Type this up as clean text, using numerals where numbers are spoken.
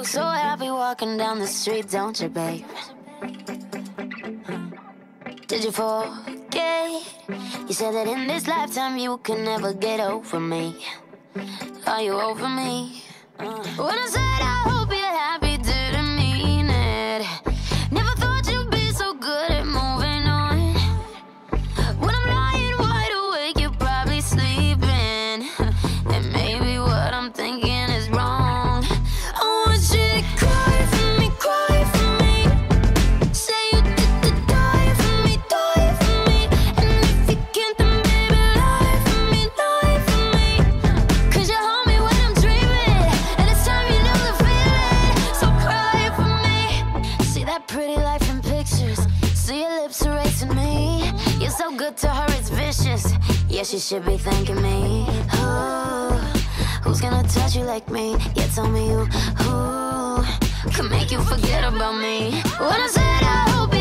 look so happy walking down the street, don't you, babe? Did you forget? You said that in this lifetime you can never get over me. Are you over me? When I said I hope you're happy, didn't mean it. Never thought you'd be so good at moving on. When I'm lying wide awake, you're probably sleeping. And maybe what I'm thinking is wrong. I want you to cry for me, cry for me. Say you did die for me, die for me. And if you can't, then baby, lie for me, lie for me. 'Cause you hold me when I'm dreaming, and it's time you know the feeling. So cry for me. See that pretty life in pictures, see your lips erasing me. You're so good to her, it's vicious. Yeah, she should be thanking me. Ooh, who's gonna touch you like me? Yeah, tell me who could make you forget about me. When I said I hope you